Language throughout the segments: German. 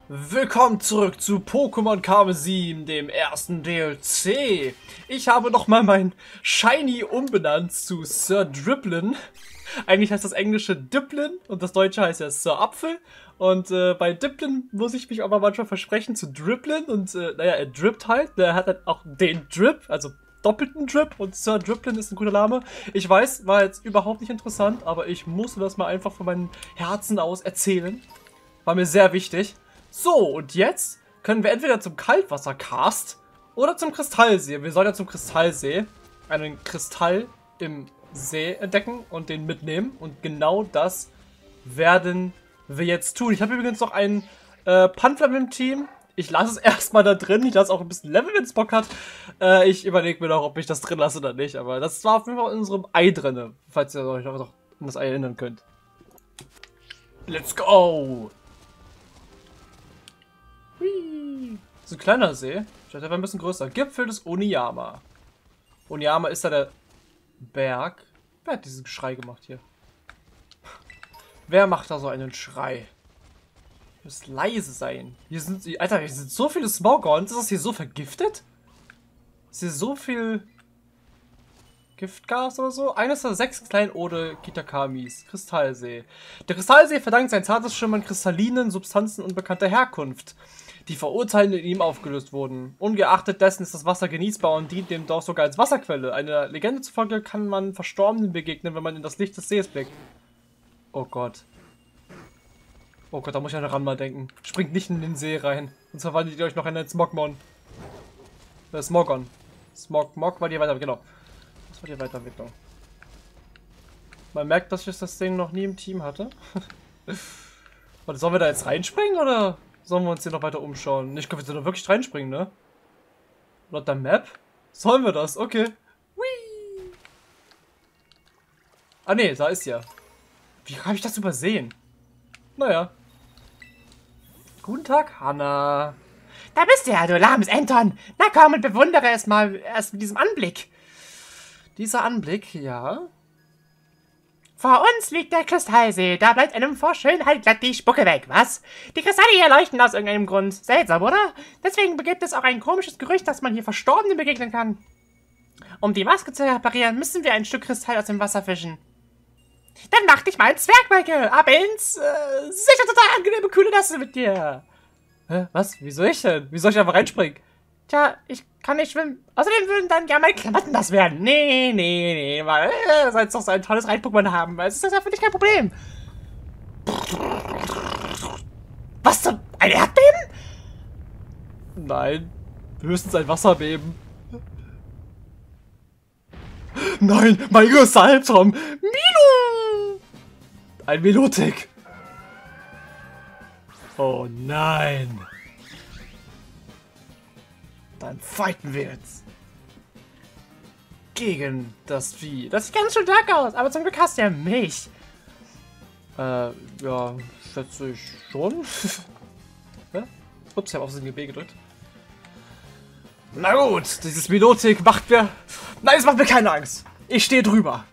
Willkommen zurück zu Pokémon Karmesin, dem ersten DLC. Ich habe nochmal mein Shiny umbenannt zu Sir Driplin. Eigentlich heißt das englische Diplin und das deutsche heißt ja Sir Apfel. Und bei Diplin muss ich mich aber manchmal versprechen zu Driplin. Und naja, er drippt halt. Er hat halt auch den Drip, also doppelten Drip. Und Sir Driplin ist ein guter Name. Ich weiß, war jetzt überhaupt nicht interessant, aber ich musste das mal einfach von meinem Herzen aus erzählen. War mir sehr wichtig. So, und jetzt können wir entweder zum Kaltwassercast oder zum Kristallsee. Wir sollen ja zum Kristallsee einen Kristall im See entdecken und den mitnehmen. Und genau das werden wir jetzt tun. Ich habe übrigens noch einen Panflam im Team. Ich lasse es erstmal da drin. Ich lasse auch ein bisschen Level, wenn es Bock hat. Ich überlege mir noch, ob ich das drin lasse oder nicht. Aber das war auf jeden Fall in unserem Ei drin, falls ihr euch noch an das Ei erinnern könnt. Let's go! Das ist ein kleiner See. Ich dachte, der war ein bisschen größer. Gipfel des Oniyama. Oniyama ist da der Berg. Wer hat diesen Schrei gemacht hier? Wer macht da so einen Schrei? Ihr müsst leise sein. Hier sind, Alter, hier sind so viele Smogons. Ist das hier so vergiftet? Ist hier so viel Giftgas oder so? Eines der 6 Kleinode Kitakamis. Kristallsee. Der Kristallsee verdankt sein zartes Schimmern kristallinen Substanzen unbekannter Herkunft, die Verurteilten in ihm aufgelöst wurden. Ungeachtet dessen ist das Wasser genießbar und dient dem Dorf sogar als Wasserquelle. Einer Legende zufolge kann man Verstorbenen begegnen, wenn man in das Licht des Sees blickt. Oh Gott. Oh Gott, da muss ich ja daran mal denken. Springt nicht in den See rein. Sonst verwandelt ihr euch noch in einen Smogmon. Smogon. Smog war die Weiterentwicklung. Genau. Das war die Weiterentwicklung. Man merkt, dass ich das Ding noch nie im Team hatte. Warte, sollen wir da jetzt reinspringen oder sollen wir uns hier noch weiter umschauen? Ich glaube, wir sollen da wirklich reinspringen, ne? Laut der Map? Sollen wir das? Okay. Whee! Ah ne, da ist ja. Wie habe ich das übersehen? Naja. Guten Tag, Hanna. Da bist du ja, du lahmes Anton. Na komm und bewundere es mal erst mit diesem Anblick. Dieser Anblick, ja. Vor uns liegt der Kristallsee. Da bleibt einem vor Schönheit glatt die Spucke weg, was? Die Kristalle hier leuchten aus irgendeinem Grund. Seltsam, oder? Deswegen gibt es auch ein komisches Gerücht, dass man hier Verstorbenen begegnen kann. Um die Maske zu reparieren, müssen wir ein Stück Kristall aus dem Wasser fischen. Dann mach dich mal ein Zwerg, Michael. Ab ins sicher total angenehme, kühle Nasse mit dir. Hä? Was? Wie soll ich denn? Wie soll ich einfach reinspringen? Tja, ich kann nicht schwimmen. Außerdem würden dann ja meine Klamotten nass werden. Nee, weil soll jetzt doch so ein tolles Rein-Pokémon haben. Weil es ist ja für dich kein Problem. Was zum... Ein Erdbeben? Nein. Höchstens ein Wasserbeben. Nein, mein größter Albtraum. Milo! Ein Milotic. Oh nein. Dann fighten wir jetzt. Gegen das Vieh. Das sieht ganz schön stark aus, aber zum Glück hast du ja mich. Ja, schätze ich schon. Ja? Ups, ich habe auf das B gedrückt. Na gut, dieses Milotic macht mir... Nein, es macht mir keine Angst. Ich stehe drüber.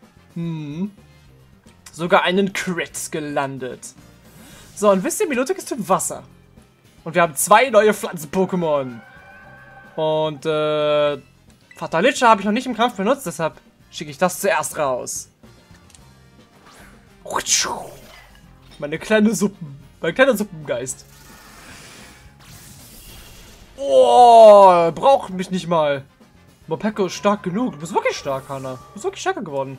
Sogar einen Crit gelandet. So, und wisst ihr, Milotic ist Typ Wasser. Und wir haben 2 neue Pflanzen-Pokémon. Und, Fatalicia habe ich noch nicht im Kampf benutzt, deshalb schicke ich das zuerst raus. Mein kleiner Suppengeist. Oh, braucht mich nicht mal. Mopeko ist stark genug. Du bist wirklich stark, Hanna. Du bist wirklich stärker geworden.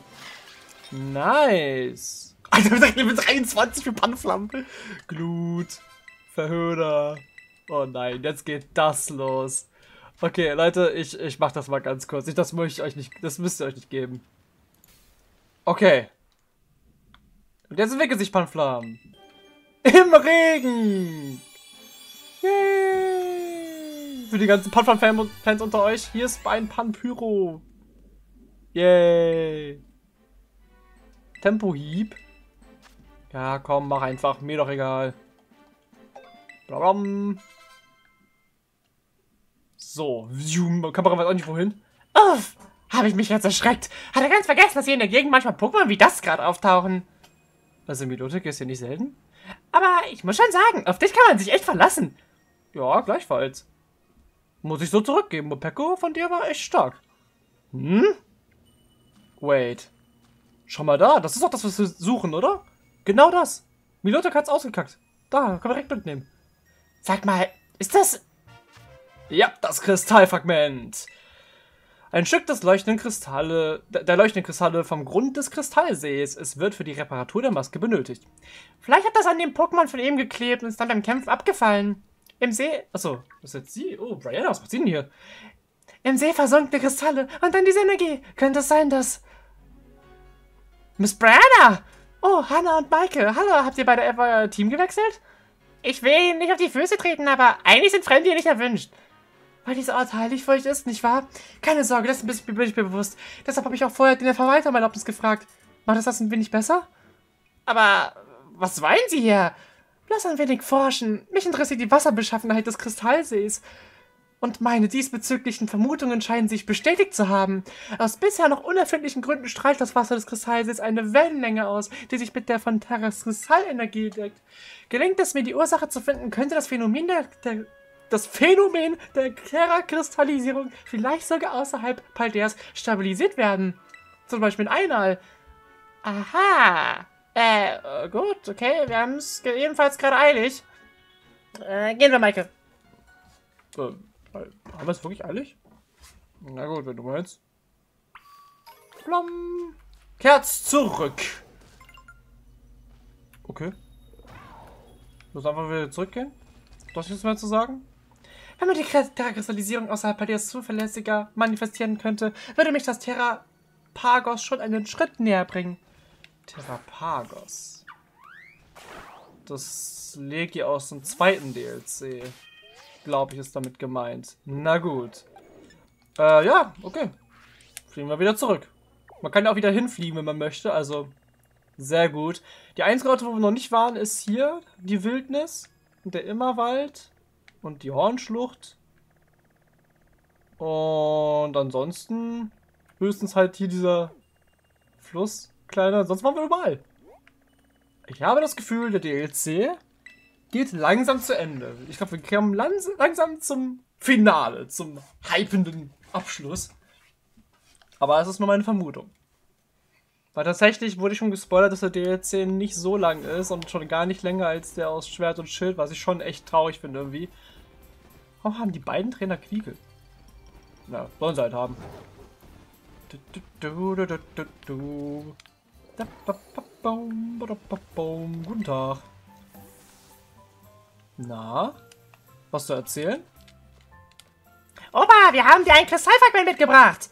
Nice. Alter, Level 23 für Panflam. Glut. Verhöhner. Oh nein, jetzt geht das los. Okay, Leute, ich mach das mal ganz kurz. Das müsst ihr euch nicht geben. Okay. Und jetzt entwickelt sich Panflam. Im Regen. Yay. Für die ganzen Panflam-Fans unter euch, hier ist ein Panpyro. Yay. Tempohieb. Ja, komm, mach einfach. Mir doch egal. Blablabla. So. Kamera weiß auch nicht wohin. Uff, habe ich mich jetzt erschreckt. Hat er ganz vergessen, dass hier in der Gegend manchmal Pokémon wie das gerade auftauchen. Also Milotic ist ja nicht selten. Aber ich muss schon sagen, auf dich kann man sich echt verlassen. Ja, gleichfalls. Muss ich so zurückgeben. Mopeko von dir war echt stark. Hm? Wait. Schau mal da. Das ist doch das, was wir suchen, oder? Genau das. Milotic hat's ausgekackt. Da, können wir direkt mitnehmen. Sag mal, ist das... Ja, das Kristallfragment. Ein Stück des leuchtenden Kristalle, der leuchtenden Kristalle vom Grund des Kristallsees. Es wird für die Reparatur der Maske benötigt. Vielleicht hat das an dem Pokémon von ihm geklebt und ist dann beim Kämpfen abgefallen. Im See... Achso, das ist jetzt sie. Oh, Brianna, was macht sie denn hier? Im See versunkene Kristalle und dann diese Energie. Könnte es sein, dass... Miss Brianna! Oh, Hannah und Michael. Hallo, habt ihr beide euer Team gewechselt? Ich will Ihnen nicht auf die Füße treten, aber eigentlich sind Fremde hier nicht erwünscht. Weil dieser Ort heilig für euch ist, nicht wahr? Keine Sorge, das bin ich mir bewusst. Deshalb habe ich auch vorher den Verwalter um Erlaubnis gefragt. Macht das ein wenig besser? Aber was wollen Sie hier? Lass ein wenig forschen. Mich interessiert die Wasserbeschaffenheit des Kristallsees. Und meine diesbezüglichen Vermutungen scheinen sich bestätigt zu haben. Aus bisher noch unerfindlichen Gründen strahlt das Wasser des Kristallsees eine Wellenlänge aus, die sich mit der von Terras Kristallenergie deckt. Gelingt es mir, die Ursache zu finden, könnte das Phänomen der Terra-Kristallisierung vielleicht sogar außerhalb Paldeas stabilisiert werden. Zum Beispiel in Einal. Aha. Gut, okay, wir haben es jedenfalls gerade eilig. Gehen wir, Michael. Haben wir es wirklich eilig? Na gut, wenn du meinst. Blom. Kerz zurück. Okay. Muss einfach wieder zurückgehen? Was ist mehr zu sagen? Wenn man die Terra-Kristallisierung außerhalb Paldeas zuverlässiger manifestieren könnte, würde mich das Terrapagos schon einen Schritt näher bringen. Terrapagos. Das Legi aus dem zweiten DLC. Glaube ich, ist damit gemeint. Na gut. Ja, okay. Fliegen wir wieder zurück. Man kann ja auch wieder hinfliegen, wenn man möchte, also sehr gut. Die einzige Orte, wo wir noch nicht waren, ist hier die Wildnis und der Immerwald und die Hornschlucht. Und ansonsten höchstens halt hier dieser Fluss, kleiner, sonst waren wir überall. Ich habe das Gefühl, der DLC geht langsam zu Ende. Ich glaube, wir kommen langsam zum Finale, zum hypenden Abschluss. Aber es ist nur meine Vermutung. Weil tatsächlich wurde ich schon gespoilert, dass der DLC nicht so lang ist und schon gar nicht länger als der aus Schwert und Schild, was ich schon echt traurig finde irgendwie. Warum haben die beiden Trainer Quiegel? Na, sollen sie halt haben. Guten Tag. Na? Was zu erzählen? Opa, wir haben dir ein Kristallfragment mitgebracht.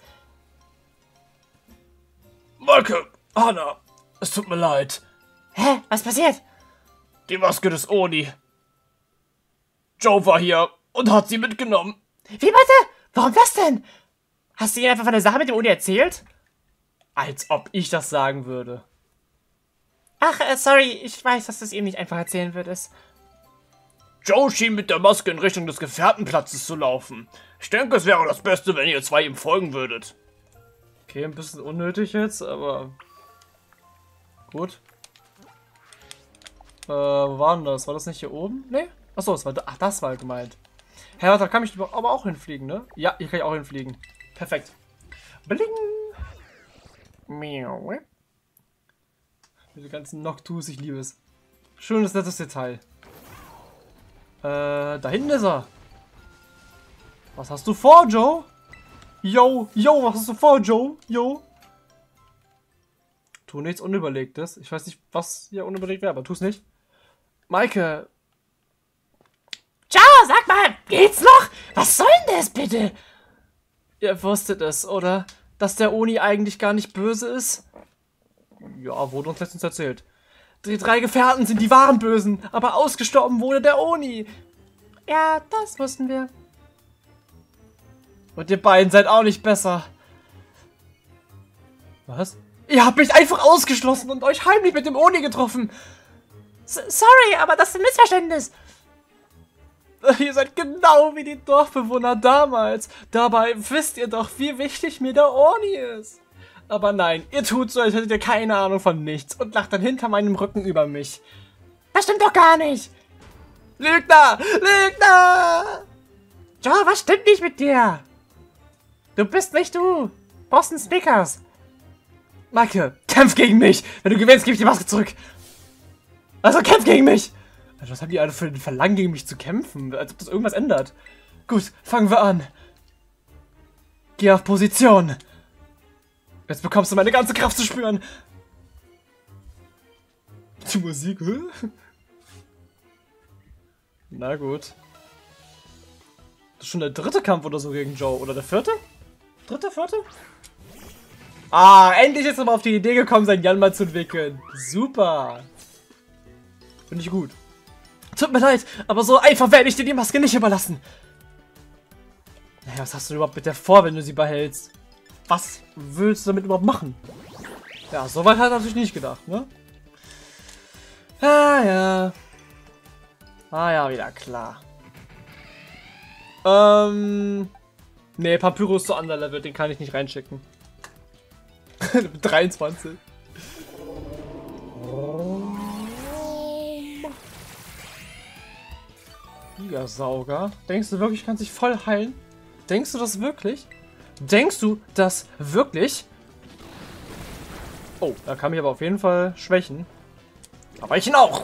Michael, Hannah, es tut mir leid. Hä? Was passiert? Die Maske des Oni. Joe war hier und hat sie mitgenommen. Wie bitte? Warum das denn? Hast du ihr einfach von der Sache mit dem Uni erzählt? Als ob ich das sagen würde. Ach, sorry, ich weiß, dass du es ihm nicht einfach erzählen würdest. Joe schien mit der Maske in Richtung des Gefährtenplatzes zu laufen. Ich denke, es wäre das Beste, wenn ihr zwei ihm folgen würdet. Okay, ein bisschen unnötig jetzt, aber gut. Wo war denn das? War das nicht hier oben? Nee? Achso, ach, das war gemeint. Hä, da kann ich aber auch hinfliegen, ne? Ja, hier kann ich auch hinfliegen. Perfekt. Bling! Miau. Diese ganzen Noctus, ich liebe es. Schönes, nettes Detail. Da hinten ist er. Was hast du vor, Joe? Yo, was hast du vor, Joe? Yo. Tu nichts Unüberlegtes. Ich weiß nicht, was hier unüberlegt wäre, aber tu es nicht. Maike. Ciao, sag mal, geht's noch? Was soll denn das bitte? Ihr wusstet es, oder? Dass der Oni eigentlich gar nicht böse ist? Ja, wurde uns letztens erzählt. Die drei Gefährten sind die wahren Bösen, aber ausgestorben wurde der Oni. Ja, das wussten wir. Und ihr beiden seid auch nicht besser. Was? Ihr habt mich einfach ausgeschlossen und euch heimlich mit dem Oni getroffen. Sorry, aber das ist ein Missverständnis. Ihr seid genau wie die Dorfbewohner damals. Dabei wisst ihr doch, wie wichtig mir der Oni ist. Aber nein, ihr tut so, als hättet ihr keine Ahnung von nichts und lacht dann hinter meinem Rücken über mich. Das stimmt doch gar nicht! Lügner! Lügner! Joe, was stimmt nicht mit dir? Du bist nicht du! Boston Snickers! Maike, kämpf gegen mich! Wenn du gewinnst, gebe ich die Maske zurück! Also kämpf gegen mich! Also, was haben die alle für ein Verlangen, gegen mich zu kämpfen? Als ob das irgendwas ändert. Gut, fangen wir an. Geh auf Position. Jetzt bekommst du meine ganze Kraft zu spüren. Die Musik, hä? Na gut. Das ist schon der dritte Kampf oder so gegen Joe. Oder der vierte? Dritte, vierte? Ah, endlich ist er mal auf die Idee gekommen, sein Janma zu entwickeln. Super. Finde ich gut. Tut mir leid, aber so einfach werde ich dir die Maske nicht überlassen. Naja, was hast du überhaupt mit der vor, wenn du sie behältst? Was willst du damit überhaupt machen? Ja, so weit hat er natürlich nicht gedacht, ne? Ah ja. Ah ja, wieder klar. Nee, Papyrus ist so underleveled, den kann ich nicht reinschicken. 23. Gigasauger. Denkst du wirklich, kann sich voll heilen? Denkst du das wirklich? Denkst du das wirklich? Oh, da kann mich aber auf jeden Fall schwächen. Aber ich ihn auch.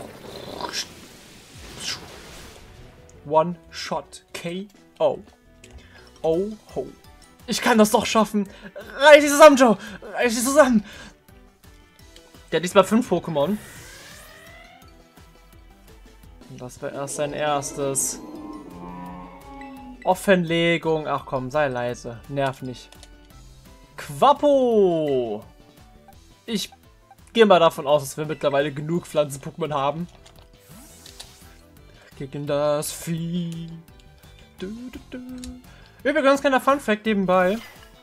One-Shot KO. Oh ho. Ich kann das doch schaffen. Reiß dich zusammen, Joe. Reiß dich zusammen. Der hat diesmal 5 Pokémon. Und das war erst sein erstes. Offenlegung. Ach komm, sei leise. Nerv nicht. Quappo. Ich gehe mal davon aus, dass wir mittlerweile genug Pflanzen-Pokémon haben. Gegen das Vieh. Übrigens, kleiner Fun-Fact nebenbei.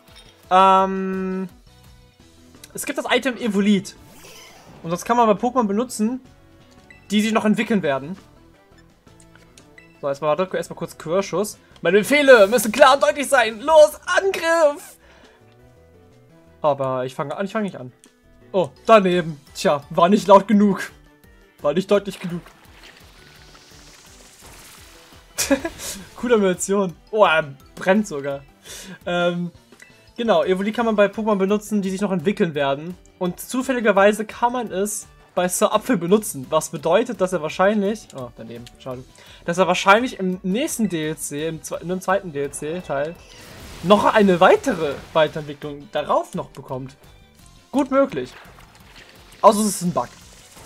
Es gibt das Item Evolit. Und das kann man bei Pokémon benutzen, die sich noch entwickeln werden. So, erstmal kurz Querschuss. Meine Befehle müssen klar und deutlich sein. Los, Angriff! Aber ich fange nicht an. Oh, daneben. Tja, war nicht laut genug. War nicht deutlich genug. Coole Animation. Oh, er brennt sogar. Genau, Evolit kann man bei Pokémon benutzen, die sich noch entwickeln werden. Und zufälligerweise kann man es bei Sir Apfel benutzen. Was bedeutet, dass er wahrscheinlich... Oh, daneben, schade. Dass er wahrscheinlich im nächsten DLC, in einem zweiten DLC-Teil, noch eine weitere Weiterentwicklung darauf noch bekommt. Gut möglich. Außer es ist ein Bug.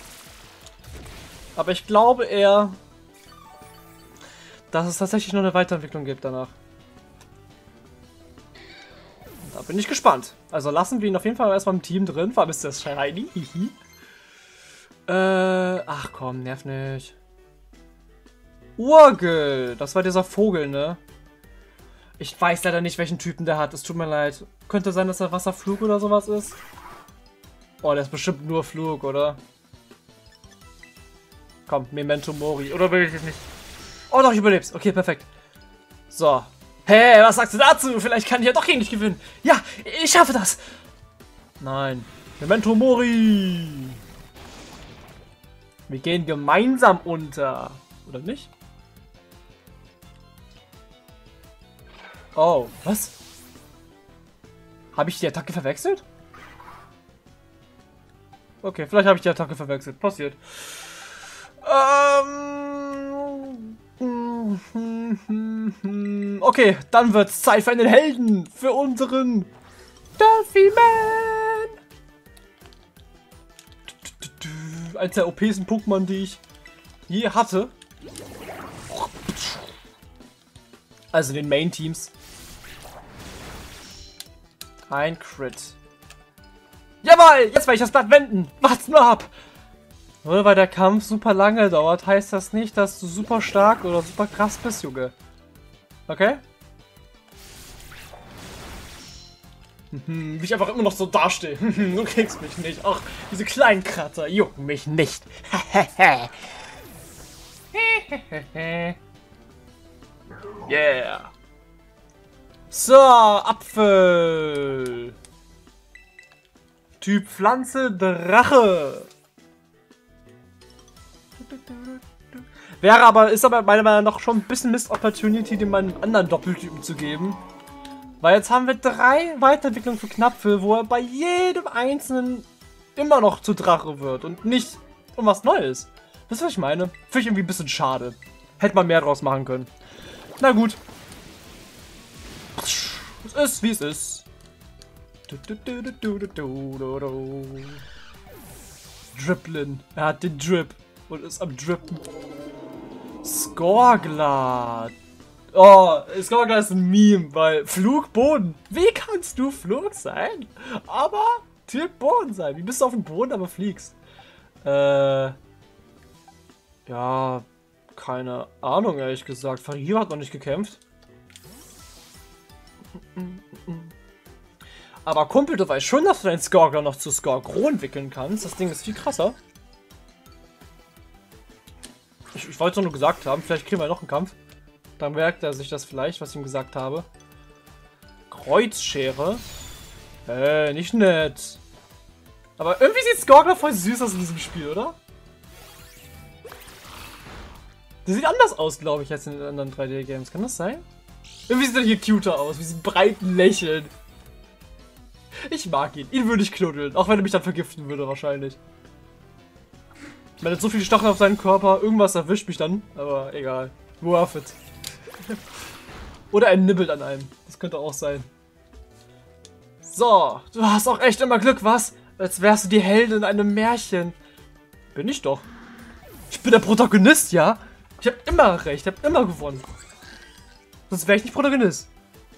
Aber ich glaube eher, dass es tatsächlich noch eine Weiterentwicklung gibt danach. Da bin ich gespannt. Also lassen wir ihn auf jeden Fall erstmal im Team drin. Vor allem ist das shiny. Ach komm, nerv nicht. Urgel. Das war dieser Vogel, ne? Ich weiß leider nicht, welchen Typen der hat. Es tut mir leid. Könnte sein, dass er Wasserflug oder sowas ist. Oh, der ist bestimmt nur Flug, oder? Komm, Memento Mori. Oder will ich es nicht? Oh doch, ich überleb's. Okay, perfekt. So. Hey, was sagst du dazu? Vielleicht kann ich ja doch gegen dich gewinnen. Ja, ich schaffe das. Nein. Memento Mori. Wir gehen gemeinsam unter. Oder nicht? Oh, was? Habe ich die Attacke verwechselt? Okay, vielleicht habe ich die Attacke verwechselt. Passiert. Okay, dann wird's Zeit für einen Helden. Für unseren Duffy Man. Eins der OP'sten Pokémon, die ich je hatte. Also den Main-Teams. Ein Crit. Jawohl, jetzt werde ich das Blatt wenden. Wart's nur ab. Nur weil der Kampf super lange dauert, heißt das nicht, dass du super stark oder super krass bist, Junge. Okay? Wie ich einfach immer noch so dastehe. Du kriegst mich nicht. Ach, diese kleinen Kratter jucken mich nicht. Yeah. So, Apfel. Typ Pflanze, Drache. Ist aber meiner Meinung nach schon ein bisschen Missed Opportunity, dem meinen anderen Doppeltypen zu geben. Weil jetzt haben wir 3 Weiterentwicklungen für Knapfel, wo er bei jedem einzelnen immer noch zu Drache wird und nicht um was Neues. Wisst ihr, was ich meine? Finde ich irgendwie ein bisschen schade. Hätte man mehr draus machen können. Na gut. Es ist, wie es ist. Driplin. Er hat den Drip und ist am Drippen. Skorgler. Oh, Skorgler ist ein Meme, weil Flugboden. Wie kannst du Flug sein, aber Typ Boden sein? Wie bist du auf dem Boden, aber fliegst? Ja, keine Ahnung, ehrlich gesagt. Faria hat noch nicht gekämpft. Aber Kumpel, du weißt schon, dass du deinen Skorgler noch zu Skorgro entwickeln kannst. Das Ding ist viel krasser. Ich wollte es nur gesagt haben. Vielleicht kriegen wir noch einen Kampf. Dann merkt er sich das vielleicht, was ich ihm gesagt habe. Kreuzschere. Nicht nett. Aber irgendwie sieht Skorgler voll süß aus in diesem Spiel, oder? Der sieht anders aus, glaube ich, als in den anderen 3D-Games. Kann das sein? Irgendwie sieht er hier cuter aus, mit diesem breiten Lächeln. Ich mag ihn. Ihn würde ich knuddeln. Auch wenn er mich dann vergiften würde, wahrscheinlich. Ich meine, so viele Stacheln auf seinem Körper. Irgendwas erwischt mich dann. Aber egal. Worth it. Oder er nibbelt an einem. Das könnte auch sein. So. Du hast auch echt immer Glück, was? Als wärst du die Heldin in einem Märchen. Bin ich doch. Ich bin der Protagonist, ja? Ich habe immer recht. Ich habe immer gewonnen. Sonst wäre ich nicht Protagonist.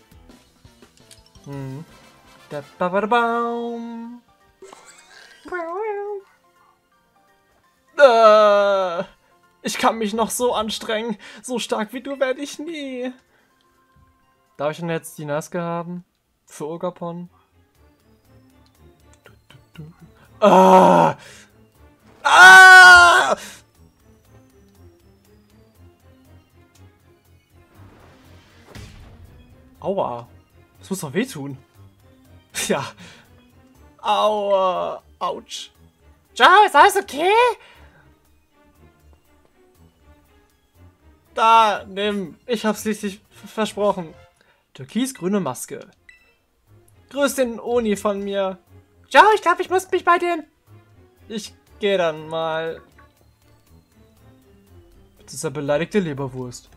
Hm. Ich kann mich noch so anstrengen. So stark wie du werde ich nie. Darf ich denn jetzt die Naske haben? Für Ogapon? Ah! Ah! Aua. Das muss doch wehtun. Ja. Aua. Autsch. Joe, ist alles okay? Da, nimm. Ich hab's schließlich versprochen. Türkisgrüne Maske. Grüß den Oni von mir. Joe, ich glaube, ich muss mich bei den... Ich geh dann mal. Das ist eine beleidigte Leberwurst.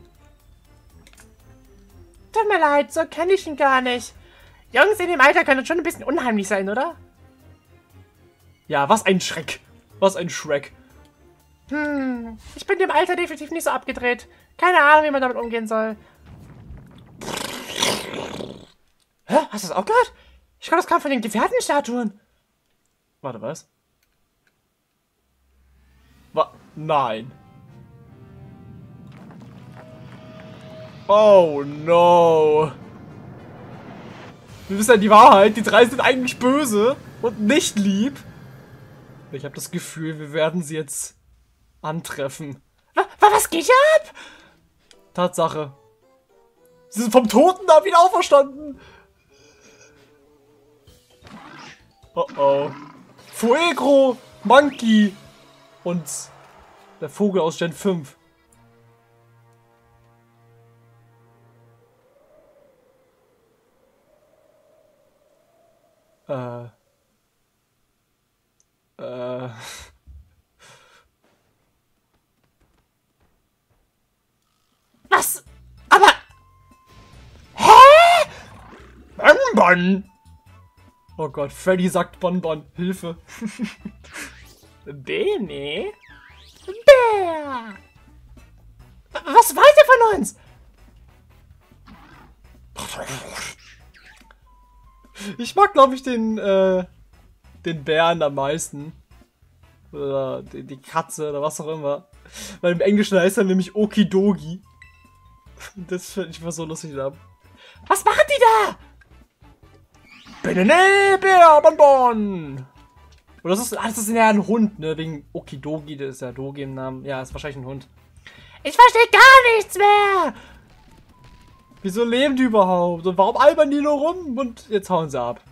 Tut mir leid, so kenne ich ihn gar nicht. Jungs in dem Alter können schon ein bisschen unheimlich sein, oder? Ja, was ein Schreck. Was ein Schreck. Ich bin dem Alter definitiv nicht so abgedreht. Keine Ahnung, wie man damit umgehen soll. Hä? Hast du das auch gehört? Ich glaube, das kam von den Gefährtenstatuen. Warte, was? Nein. Oh no. Wir wissen ja die Wahrheit. Die 3 sind eigentlich böse und nicht lieb. Ich habe das Gefühl, wir werden sie jetzt antreffen. Was geht hier ab? Tatsache. Sie sind vom Toten da wieder auferstanden. Oh oh. Fuegro, Monkey und der Vogel aus Gen 5. Was? Aber... Hä? Bonbon! Oh Gott, Freddy sagt Bonbon. Hilfe. Bene? Bär! Was wollt ihr von uns? Ich mag, glaube ich, den Bären am meisten. Oder die Katze oder was auch immer. Weil im Englischen heißt er nämlich Okidogi. Das finde ich immer so lustig ab. Was machen die da? Benene Bär Bonbon! Oder das ist ja ein Hund, ne? Wegen Okidogi, das ist ja Dogi im Namen. Ja, ist wahrscheinlich ein Hund. Ich verstehe gar nichts mehr! Wieso leben die überhaupt? Und warum albern die nur rum? Und jetzt hauen sie ab.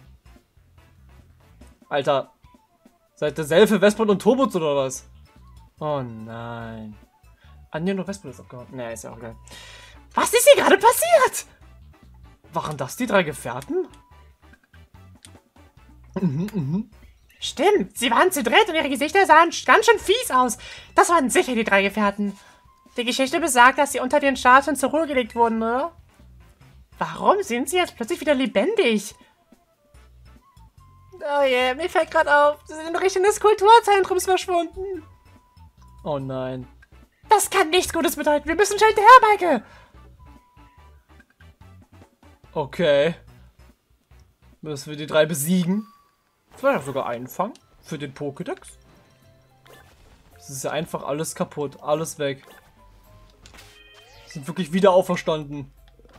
Alter. Seid ihr Selfie, Westbund und Turbot oder was? Oh nein. Anja und Westpol ist abgehauen. Nee, ist ja auch geil. Was ist hier gerade passiert? Waren das die 3 Gefährten? Stimmt, sie waren zu dritt und ihre Gesichter sahen ganz schön fies aus. Das waren sicher die 3 Gefährten. Die Geschichte besagt, dass sie unter den Statuen zur Ruhe gelegt wurden, oder? Warum sind sie jetzt plötzlich wieder lebendig? Oh je, mir fällt gerade auf, sie sind in Richtung des Kulturzentrums verschwunden. Oh nein. Das kann nichts Gutes bedeuten. Wir müssen schnell hinterher, Maike. Okay. Müssen wir die 3 besiegen? Vielleicht auch sogar einfangen? Für den Pokédex? Es ist ja einfach alles kaputt. Alles weg. Sind wirklich wieder auferstanden.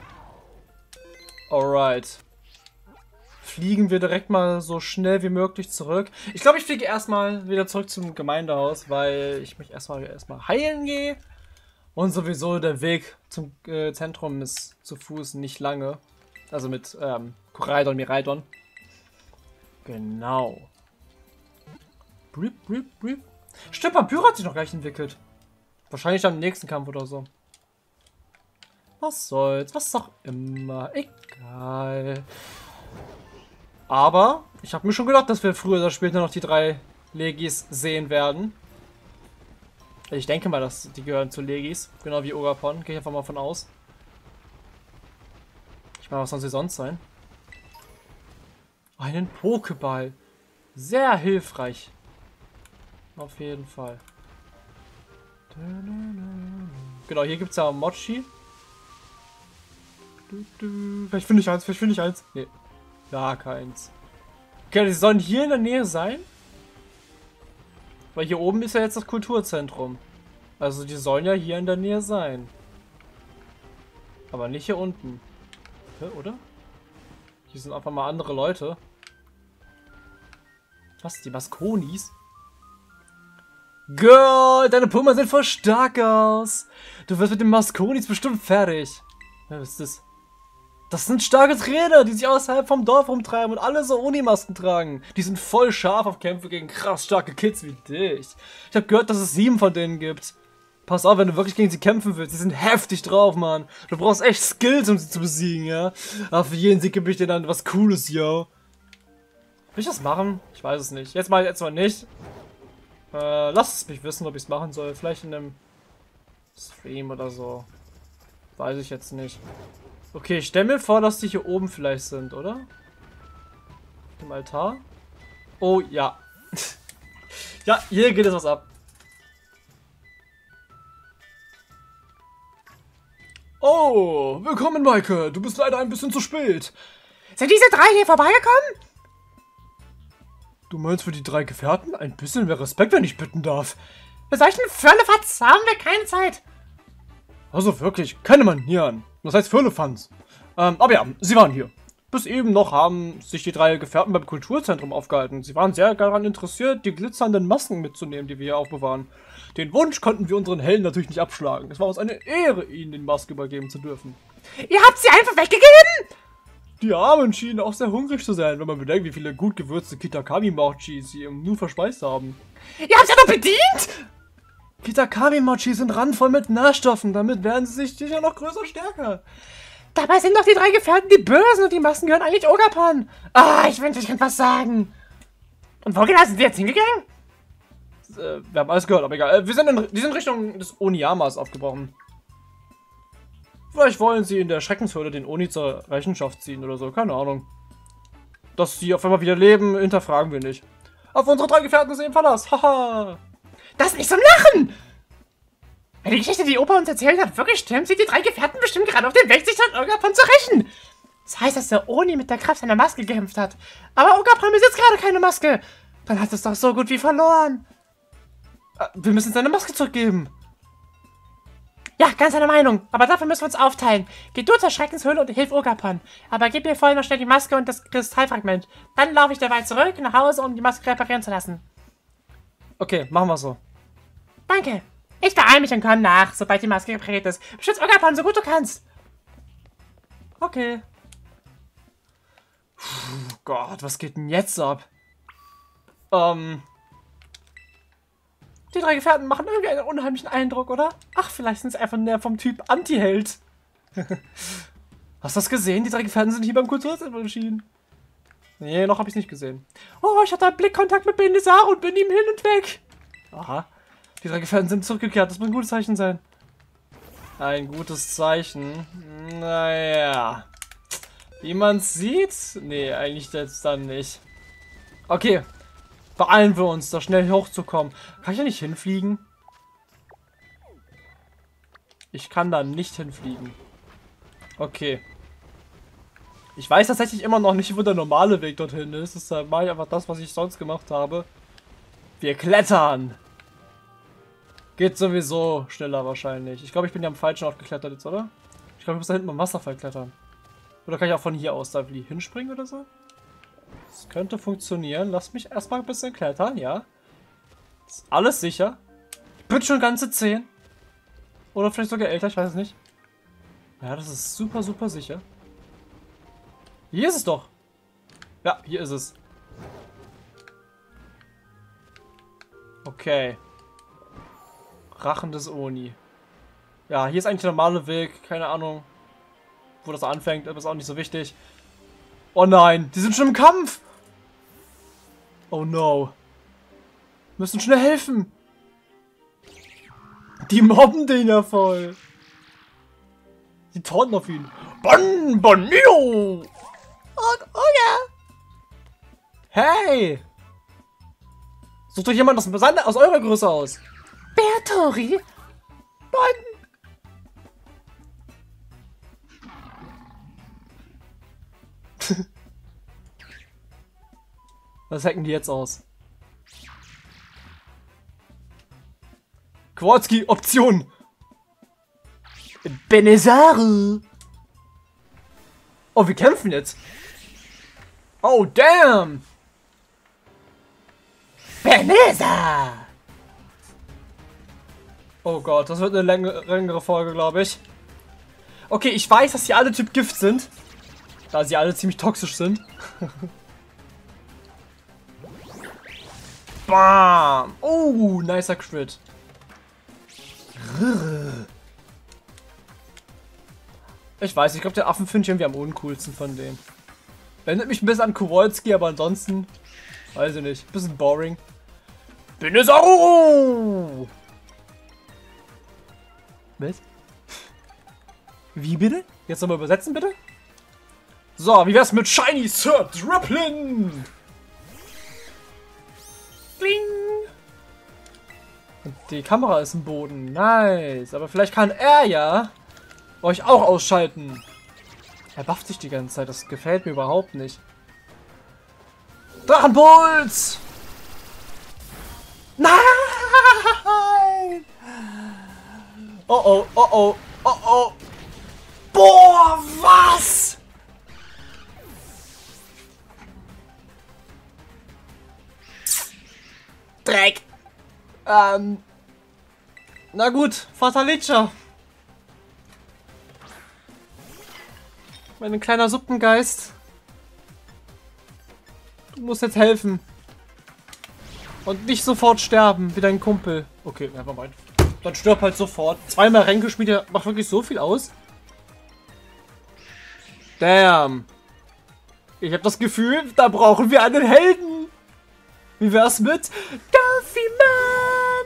Alright. Fliegen wir direkt mal so schnell wie möglich zurück. Ich glaube, ich fliege erstmal wieder zurück zum Gemeindehaus, weil ich mich erstmal heilen gehe. Und sowieso der Weg zum Zentrum ist zu Fuß nicht lange. Also mit Koraidon, Miraidon. Genau. Stimmt, Vampyr hat sich noch gleich entwickelt. Wahrscheinlich am nächsten Kampf oder so. Was soll's, was auch immer. Egal. Aber ich habe mir schon gedacht, dass wir früher oder später noch die 3 Legis sehen werden. Ich denke mal, dass die gehören zu Legis. Genau wie Ogapon. Gehe ich einfach mal von aus. Ich meine, was soll sie sonst sein? Einen Pokéball. Sehr hilfreich. Auf jeden Fall. Genau, hier gibt es ja Mochi. Vielleicht finde ich eins, vielleicht finde ich eins. Nee. Ja, keins. Okay, die sollen hier in der Nähe sein. Weil hier oben ist ja jetzt das Kulturzentrum. Also die sollen ja hier in der Nähe sein. Aber nicht hier unten. Ja, oder? Hier sind einfach mal andere Leute. Was? Die Maskonis? Girl, deine Pummel sehen voll stark aus. Du wirst mit den Maskonis bestimmt fertig. Ja, was ist das? Das sind starke Trainer, die sich außerhalb vom Dorf rumtreiben und alle so Unimasken tragen. Die sind voll scharf auf Kämpfe gegen krass starke Kids wie dich. Ich habe gehört, dass es 7 von denen gibt. Pass auf, wenn du wirklich gegen sie kämpfen willst. Die sind heftig drauf, Mann. Du brauchst echt Skills, um sie zu besiegen, ja? Aber für jeden Sieg gebe ich dir dann was Cooles, yo. Will ich das machen? Ich weiß es nicht. Jetzt mal nicht. Lasst es mich wissen, ob ich es machen soll. Vielleicht in einem Stream oder so. Weiß ich jetzt nicht. Okay, ich stelle mir vor, dass die hier oben vielleicht sind, oder? Im Altar? Oh, ja. Ja, hier geht es was ab. Oh, willkommen, Maike. Du bist leider ein bisschen zu spät. Sind diese 3 hier vorbeigekommen? Du meinst für die 3 Gefährten? Ein bisschen mehr Respekt, wenn ich bitten darf. Für solchen Firlefanz haben wir keine Zeit. Also wirklich, keine Manieren. Das heißt Firlefanz. Aber ja, sie waren hier. Bis eben noch haben sich die 3 Gefährten beim Kulturzentrum aufgehalten. Sie waren sehr daran interessiert, die glitzernden Masken mitzunehmen, die wir hier aufbewahren. Den Wunsch konnten wir unseren Helden natürlich nicht abschlagen. Es war uns eine Ehre, ihnen den Maske übergeben zu dürfen. Ihr habt sie einfach weggegeben? Die Armen schienen auch sehr hungrig zu sein, wenn man bedenkt, wie viele gut gewürzte Kitakami-Mochi sie im Nu verspeist haben. Ihr habt sie doch bedient? Kitakami-Mochi sind randvoll mit Nährstoffen, damit werden sie sich sicher noch größer und stärker. Dabei sind doch die 3 Gefährten die Bösen und die Masken gehören eigentlich Ogapon. Ah, ich wünschte, ich könnte was sagen. Und wo genau sind sie jetzt hingegangen? Wir haben alles gehört, aber egal. Die sind in Richtung des Oniyamas aufgebrochen. Vielleicht wollen sie in der Schreckenshöhle den Oni zur Rechenschaft ziehen oder so, keine Ahnung. Dass sie auf einmal wieder leben, hinterfragen wir nicht. Auf unsere 3 Gefährten ist eben Verlass, haha. Das ist nicht zum Lachen! Wenn die Geschichte, die Opa uns erzählt hat, wirklich stimmt, sind die 3 Gefährten bestimmt gerade auf dem Weg, sich von Ogapon zu rächen. Das heißt, dass der Oni mit der Kraft seiner Maske gekämpft hat. Aber Ogapon besitzt gerade keine Maske. Dann hat es doch so gut wie verloren. Wir müssen seine Maske zurückgeben. Ja, ganz deine Meinung. Aber dafür müssen wir uns aufteilen. Geh du zur Schreckenshöhle und hilf Ogapon. Aber gib mir vorher noch schnell die Maske und das Kristallfragment. Dann laufe ich derweil zurück nach Hause, um die Maske reparieren zu lassen. Okay, machen wir so. Danke. Ich beeile mich und komme nach, sobald die Maske repariert ist. Beschütz Ogapon so gut du kannst. Okay. Puh, Gott, was geht denn jetzt ab? Die 3 Gefährten machen irgendwie einen unheimlichen Eindruck, oder? Ach, vielleicht sind es einfach mehr vom Typ Anti-Held. Hast du das gesehen? Die 3 Gefährten sind hier beim Kulturzentrum erschienen. Nee, noch habe ich nicht gesehen. Oh, ich hatte einen Blickkontakt mit Benizar und bin ihm hin und weg. Aha. Die 3 Gefährten sind zurückgekehrt. Das muss ein gutes Zeichen sein. Ein gutes Zeichen. Naja. Wie man sieht? Nee, eigentlich jetzt dann nicht. Okay. Beeilen wir uns, da schnell hochzukommen. Kann ich da nicht hinfliegen? Ich kann da nicht hinfliegen. Okay. Ich weiß tatsächlich immer noch nicht, wo der normale Weg dorthin ist. Deshalb mache ich einfach das, was ich sonst gemacht habe. Wir klettern. Geht sowieso schneller wahrscheinlich. Ich glaube, ich bin ja am falschen Ort geklettert jetzt, oder? Ich glaube, ich muss da hinten am Wasserfall klettern. Oder kann ich auch von hier aus da hinspringen oder so? Das könnte funktionieren. Lass mich erstmal ein bisschen klettern, ja. Ist alles sicher. Ich bin schon ganze 10. Oder vielleicht sogar älter, ich weiß es nicht. Ja, das ist super, super sicher. Hier ist es doch. Ja, hier ist es. Okay. Rachen des Oni. Ja, hier ist eigentlich der normale Weg. Keine Ahnung, wo das anfängt, aber ist auch nicht so wichtig. Oh nein, die sind schon im Kampf. Oh no. Müssen schnell helfen. Die mobben den ja voll. Die taunten auf ihn. Bonio! Oh ja! Hey! Sucht euch jemand aus eurer Größe aus. Bertori? Was hacken die jetzt aus? Kowalski, Option! Benesaru! Oh, wir kämpfen jetzt! Oh, damn! Beneza! Oh Gott, das wird eine längere Folge, glaube ich. Okay, ich weiß, dass sie alle Typ Gift sind. Da sie alle ziemlich toxisch sind. Bam! Oh, nicer Crit. Ich weiß, ich glaube, der Affen finde ich irgendwie am uncoolsten von denen. Erinnert mich ein bisschen an Kowalski, aber ansonsten, weiß ich nicht, bisschen boring. Benesaru! Was? Wie bitte? Jetzt nochmal übersetzen, bitte? So, wie wär's mit Shiny Sir Driplin? Kling! Und die Kamera ist im Boden. Nice. Aber vielleicht kann er ja euch auch ausschalten. Er bufft sich die ganze Zeit. Das gefällt mir überhaupt nicht. Drachenpuls! Nein! Oh oh, oh oh, oh oh. Boah, was? Dreck. Na gut, Fatalicia. Mein kleiner Suppengeist. Du musst jetzt helfen. Und nicht sofort sterben, wie dein Kumpel. Okay, nevermind. Dann stirb halt sofort. Zweimal Ränkeschmiede macht wirklich so viel aus. Damn. Ich habe das Gefühl, da brauchen wir einen Helden. Wie wär's mit Duffy Man?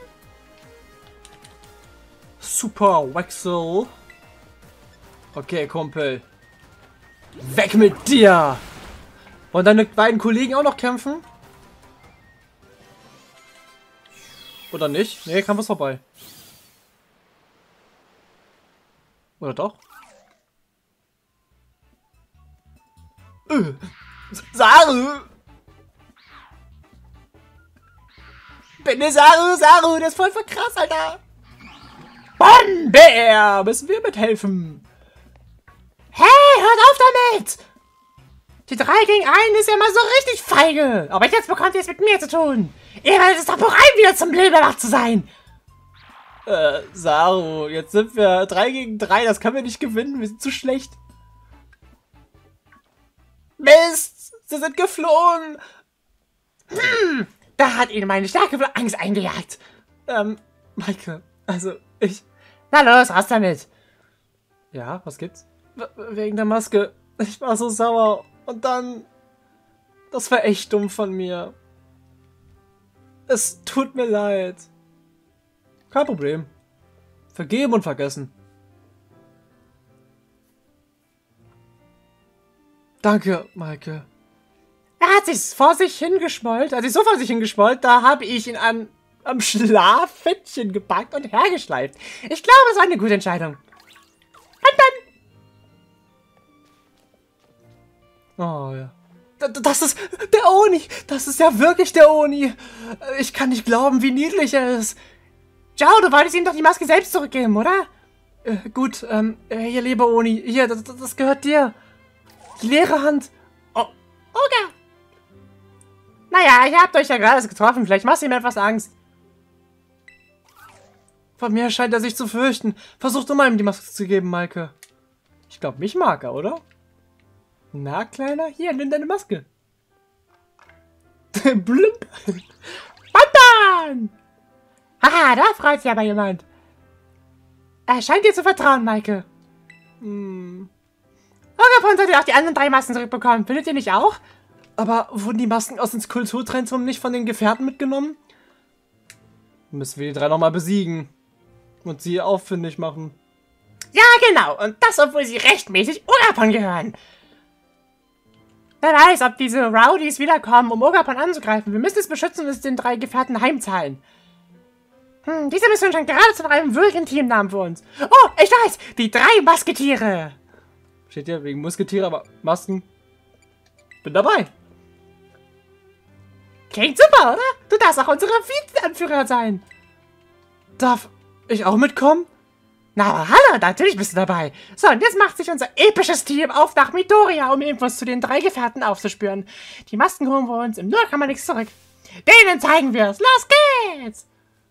Super Wexel. Okay, Kumpel. Weg mit dir! Wollen deine beiden Kollegen auch noch kämpfen? Oder nicht? Nee, Kampf ist vorbei. Oder doch? Saru! Saru, das ist voll krass, Alter! Bonbeer! Müssen wir mithelfen? Hey, hört auf damit! Die 3 gegen 1 ist ja mal so richtig feige. Aber jetzt bekommt ihr es mit mir zu tun. Ihr werdet es doch bereit, wieder zum Leben erwacht zu sein. Saru, jetzt sind wir 3 gegen 3. Das können wir nicht gewinnen. Wir sind zu schlecht. Mist! Sie sind geflohen! Da hat ihnen meine starke Angst eingejagt. Maike, also ich... Na los, raus damit. Ja, was gibt's? Wegen der Maske. Ich war so sauer. Und dann... Das war echt dumm von mir. Es tut mir leid. Kein Problem. Vergeben und vergessen. Danke, Maike. Er hat sich vor sich hingeschmollt, so vor sich hingeschmollt, da habe ich ihn am Schlaffettchen gepackt und hergeschleift. Ich glaube, es war eine gute Entscheidung. Und dann... Oh ja. Das ist der Oni. Das ist ja wirklich der Oni. Ich kann nicht glauben, wie niedlich er ist. Joe, du wolltest ihm doch die Maske selbst zurückgeben, oder? Gut, hier, lieber Oni. Hier, das gehört dir. Die leere Hand. Oh, okay. Naja, ihr habt euch ja gerade getroffen. Vielleicht machst du ihm etwas Angst. Von mir scheint er sich zu fürchten. Versuch du mal, ihm die Maske zu geben, Maike. Ich glaube, mich mag er, oder? Na, Kleiner, hier, nimm deine Maske. Blump. Bantan! Haha, da freut sich aber jemand. Er scheint dir zu vertrauen, Maike. Ogapon sollte auch die anderen 3 Masken zurückbekommen. Findet ihr nicht auch? Aber wurden die Masken aus dem Kulturzentrum nicht von den Gefährten mitgenommen? Müssen wir die 3 nochmal besiegen. Und sie auffindig machen. Ja, genau. Und das, obwohl sie rechtmäßig Ogapon gehören. Wer weiß, ob diese Rowdies wiederkommen, um Ogapon anzugreifen. Wir müssen es beschützen und es den 3 Gefährten heimzahlen. Diese Mission scheint gerade zu einem würdigen Teamnamen für uns. Oh, ich weiß! Die 3 Musketiere! Steht ja wegen Musketiere, aber Masken. Bin dabei. Klingt super, oder? Du darfst auch unsere Vize-Anführer sein. Darf ich auch mitkommen? Na, hallo, natürlich bist du dabei. So, und jetzt macht sich unser episches Team auf nach Midoriya, um Infos zu den 3 Gefährten aufzuspüren. Die Masken holen wir uns im 0,nix zurück. Denen zeigen wir es. Los geht's!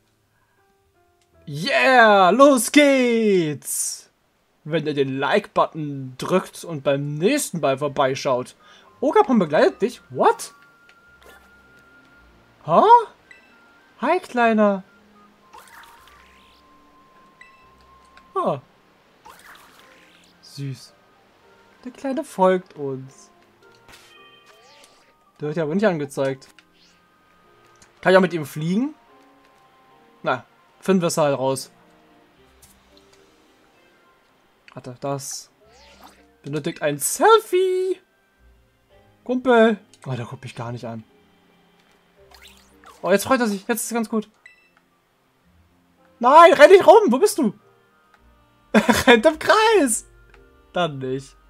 Yeah, los geht's! Wenn ihr den Like-Button drückt und beim nächsten Ball vorbeischaut. Ogapon begleitet dich? What? Huh? Hi, Kleiner. Ah. Süß. Der Kleine folgt uns. Der wird ja aber nicht angezeigt. Kann ich auch mit ihm fliegen? Na, finden wir es halt raus. Warte, das benötigt ein Selfie. Kumpel. Oh, der guckt mich gar nicht an. Oh, jetzt freut er sich. Jetzt ist es ganz gut. Nein, renn nicht rum. Wo bist du? Er rennt im Kreis. Dann nicht.